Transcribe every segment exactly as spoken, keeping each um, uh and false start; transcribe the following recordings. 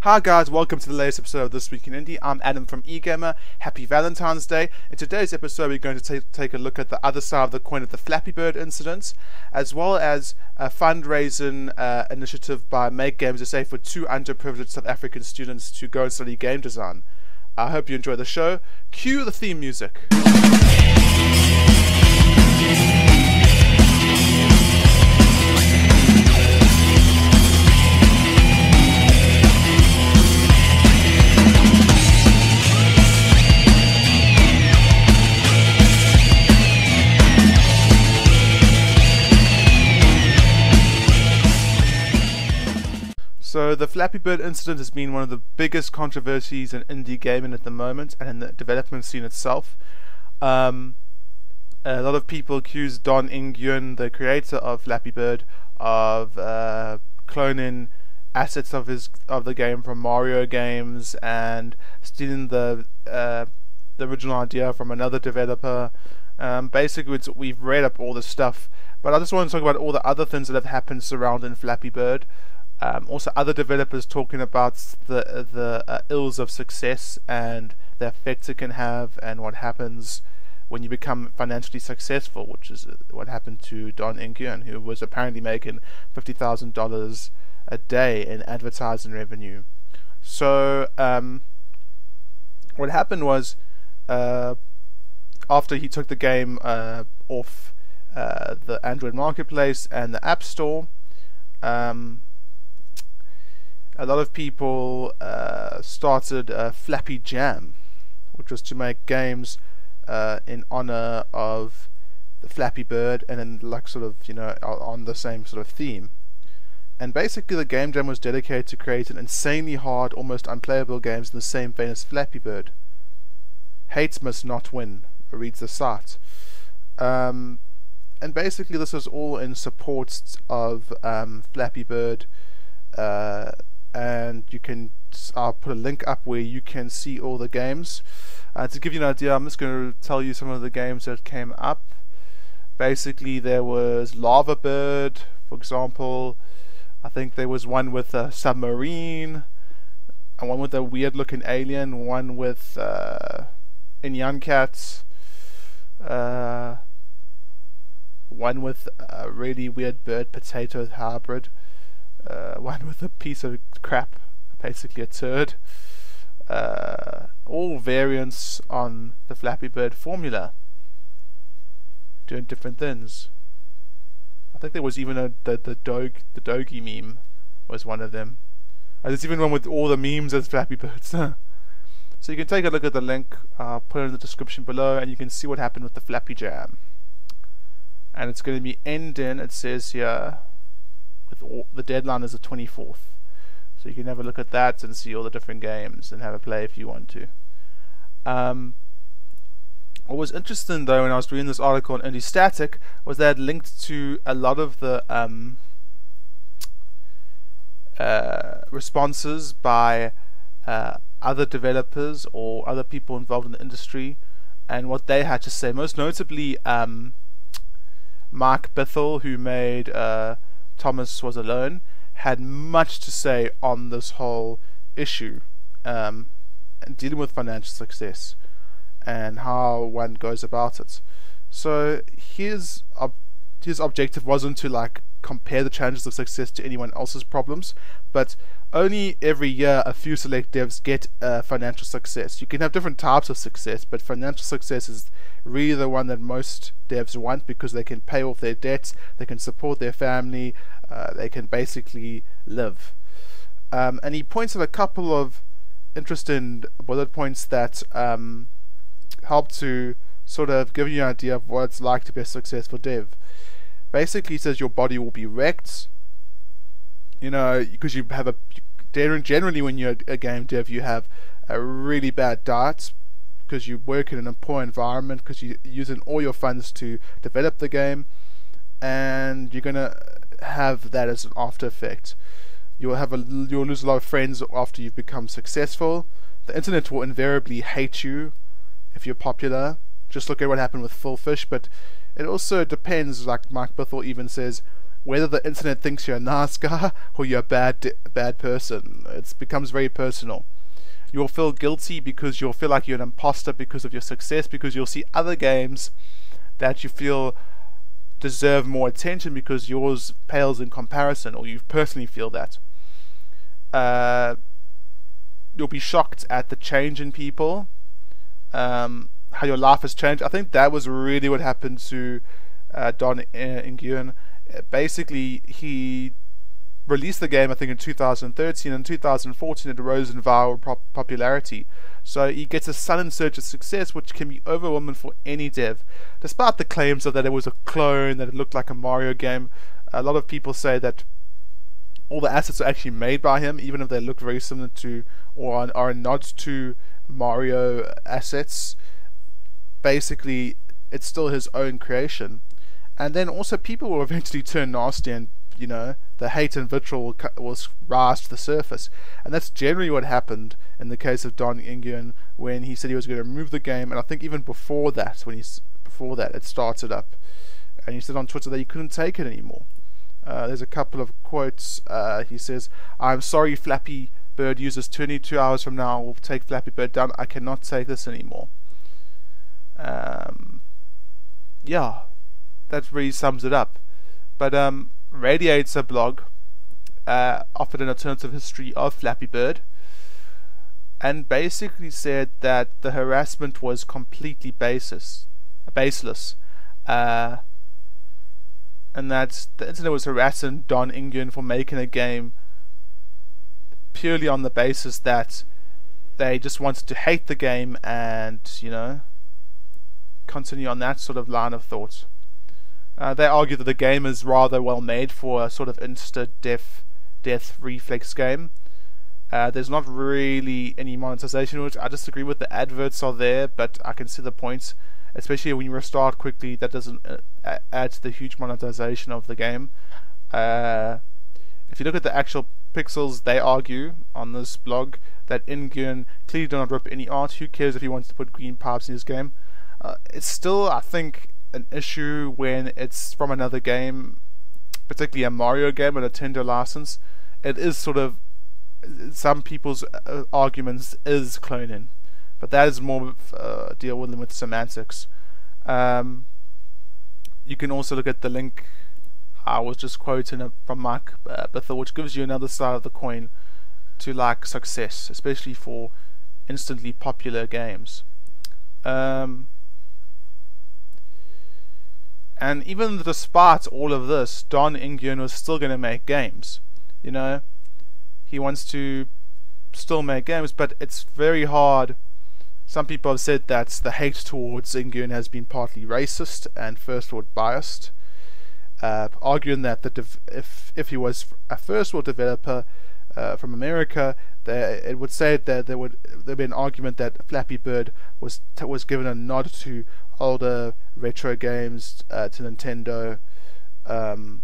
Hi guys, welcome to the latest episode of This Week in Indie. I'm Adam from eGamer. Happy Valentine's Day. In today's episode we're going to take, take a look at the other side of the coin of the Flappy Bird incident, as well as a fundraising uh, initiative by Make M G S A for two underprivileged South African students to go and study game design. I hope you enjoy the show. Cue the theme music. So the Flappy Bird incident has been one of the biggest controversies in indie gaming at the moment and in the development scene itself. Um, a lot of people accuse Don Nguyen, the creator of Flappy Bird, of uh, cloning assets of his of the game from Mario games and stealing the uh, the original idea from another developer. Um, basically, it's, we've read up all this stuff, but I just want to talk about all the other things that have happened surrounding Flappy Bird. Um, also, other developers talking about the the uh, ills of success and the effects it can have, and what happens when you become financially successful, which is what happened to Don Nguyen, who was apparently making fifty thousand dollars a day in advertising revenue. So, um, what happened was, uh, after he took the game uh, off uh, the Android marketplace and the App Store, um, a lot of people uh, started a Flappy Jam, which was to make games uh, in honor of the Flappy Bird, and then like sort of, you know, on the same sort of theme. And basically the game jam was dedicated to creating insanely hard, almost unplayable games in the same vein as Flappy Bird. Hate must not win, reads the site. Um, and basically this was all in support of um, Flappy Bird. Uh, and you can, I'll put a link up where you can see all the games. Uh, to give you an idea, I'm just going to tell you some of the games that came up. Basically there was Lava Bird, for example. I think there was one with a submarine, and one with a weird looking alien, one with uh, Inyan cats, uh, one with a really weird bird potato hybrid, Uh, one with a piece of crap, basically a turd. Uh, all variants on the Flappy Bird formula, doing different things. I think there was even a the the dog the doggy meme was one of them. Uh, there's even one with all the memes as Flappy Birds. So you can take a look at the link. I'll put it in the description below, and you can see what happened with the Flappy Jam. And it's going to be ending, it says here, with all, the deadline is the twenty-fourth, so you can have a look at that and see all the different games and have a play if you want to. Um, what was interesting though when I was reading this article on Indie Static was that it linked to a lot of the um, uh, responses by uh, other developers or other people involved in the industry and what they had to say. Most notably um, Mark Bithell, who made uh, Thomas Was Alone, had much to say on this whole issue um, and dealing with financial success and how one goes about it. So his ob his objective wasn't to like compare the challenges of success to anyone else's problems, but only every year a few select devs get uh, financial success. You can have different types of success, but financial success is really the one that most devs want, because they can pay off their debts, they can support their family, uh, they can basically live. Um, and he points at a couple of interesting bullet points that um, help to sort of give you an idea of what it's like to be a successful dev. Basically, he says your body will be wrecked, you know, because you have a generally when you're a game dev you have a really bad diet, because you work in a poor environment, because you're using all your funds to develop the game, and you're gonna have that as an after effect. You'll have a you'll lose a lot of friends after you've become successful. The internet will invariably hate you if you're popular. Just look at what happened with Full Fish. But it also depends, like Mike Bithell even says, whether the internet thinks you're a nice guy or you're a bad bad person. It becomes very personal. You'll feel guilty because you'll feel like you're an imposter because of your success, because you'll see other games that you feel deserve more attention because yours pales in comparison, or you personally feel that. Uh, you'll be shocked at the change in people, um, how your life has changed. I think that was really what happened to uh, Don Nguyen. Basically, he released the game I think in two thousand thirteen, and in two thousand fourteen it rose in viral pop popularity. So he gets a sudden surge of success, which can be overwhelming for any dev. Despite the claims of that it was a clone, that it looked like a Mario game, a lot of people say that all the assets are actually made by him, even if they look very similar to, or are, are a nod to Mario assets. Basically, it's still his own creation. And then also people will eventually turn nasty, and you know, the hate and vitriol will, will rise to the surface. And that's generally what happened in the case of Don Nguyen, when he said he was going to remove the game. And I think even before that, when he's before that, it started up, and he said on Twitter that he couldn't take it anymore. Uh, there's a couple of quotes. Uh, he says, "I'm sorry, Flappy Bird users. twenty-two hours from now, we'll take Flappy Bird down. I cannot take this anymore." Um, yeah, that really sums it up. But um, Radiator blog uh, offered an alternative history of Flappy Bird, and basically said that the harassment was completely basis, baseless, uh, and that the internet was harassing Don Nguyen for making a game purely on the basis that they just wanted to hate the game and, you know, continue on that sort of line of thought. Uh, they argue that the game is rather well made for a sort of insta-death death reflex game. Uh, there's not really any monetization, which I disagree with. The adverts are there, but I can see the points, especially when you restart quickly. That doesn't uh, add to the huge monetization of the game. Uh, if you look at the actual pixels, they argue on this blog that Nguyen clearly did not rip any art. Who cares if he wants to put green pipes in his game? Uh, it's still, I think, an issue when it's from another game, particularly a Mario game, a Nintendo license. It is sort of, some people's uh, arguments is cloning, but that is more of uh, deal with them with semantics. Um, you can also look at the link I was just quoting from Mike uh, Bithell, which gives you another side of the coin to like success, especially for instantly popular games. Um, and even despite all of this, Don Nguyen was still going to make games. You know, he wants to still make games, but it's very hard. Some people have said that the hate towards Nguyen has been partly racist and first world biased, uh, arguing that the dev if if he was a first world developer uh, from America, there it would say that there would there be an argument that Flappy Bird was t was given a nod to older retro games, uh, to Nintendo, um,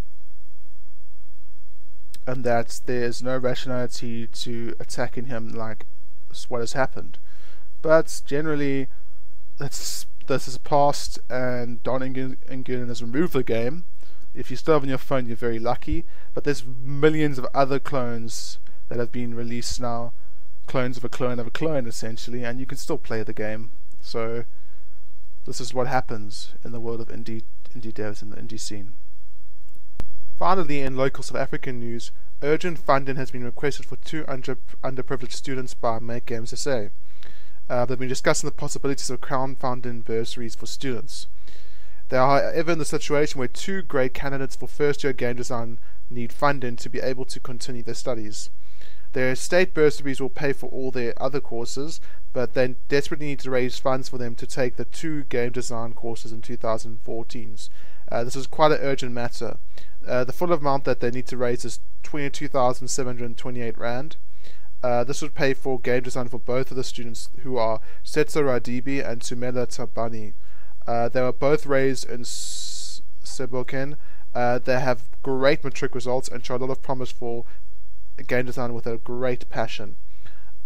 and that there's no rationality to attacking him like what has happened. But generally, that's, this is past, and Don Nguyen has removed the game. If you still have on your phone, you're very lucky. But there's millions of other clones that have been released now, clones of a clone of a clone, essentially, and you can still play the game. So this is what happens in the world of indie indie devs in the indie scene. Finally, in local South African news, urgent funding has been requested for two under underprivileged students by M G S A. Uh, they've been discussing the possibilities of crowdfunding bursaries for students. They are, however, in the situation where two great candidates for first-year game design need funding to be able to continue their studies. Their state bursaries will pay for all their other courses, but they desperately need to raise funds for them to take the two game design courses in two thousand fourteen. Uh, this is quite an urgent matter. Uh, the full amount that they need to raise is twenty-two thousand seven hundred twenty-eight rand. Uh, this would pay for game design for both of the students, who are Setso Radibi and Tumela Tabani. Uh, they were both raised in Seboken. Uh, they have great matric results and show a lot of promise for game design with a great passion.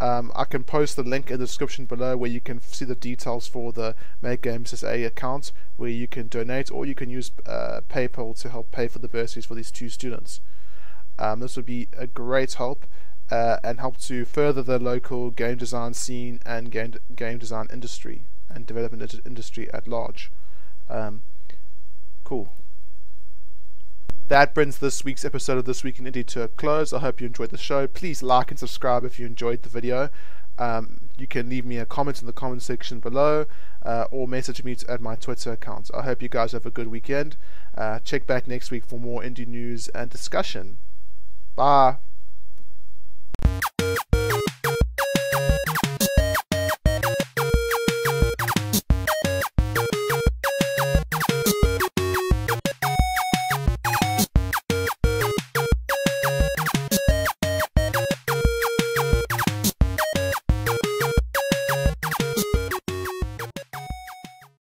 Um, I can post the link in the description below where you can see the details for the Make M G S A account, where you can donate, or you can use uh, PayPal to help pay for the bursaries for these two students. Um, this would be a great help uh, and help to further the local game design scene and game, game design industry and development industry at large. Um, cool. That brings this week's episode of This Week in Indie to a close. I hope you enjoyed the show. Please like and subscribe if you enjoyed the video. Um, you can leave me a comment in the comment section below uh, or message me at my Twitter account. I hope you guys have a good weekend. Uh, check back next week for more indie news and discussion. Bye.